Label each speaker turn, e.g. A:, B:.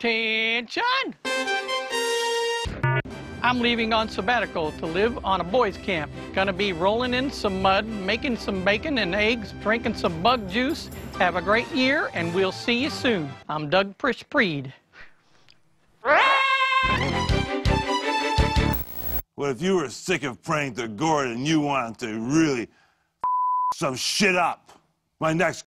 A: Attention! I'm leaving on sabbatical to live on a boys' camp. Gonna be rolling in some mud, making some bacon and eggs, drinking some bug juice. Have a great year, and we'll see you soon. I'm Doug Prish-Preed.
B: Well, if you were sick of praying to Gord and you wanted to really some shit up, my next